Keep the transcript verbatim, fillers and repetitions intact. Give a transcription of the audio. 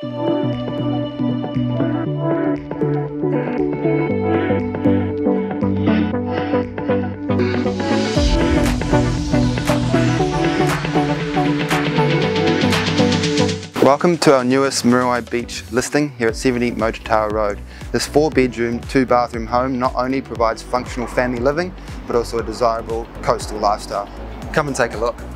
Welcome to our newest Muriwai beach listing here at seventy Motutara Road. This four bedroom, two bathroom home not only provides functional family living, but also a desirable coastal lifestyle. Come and take a look.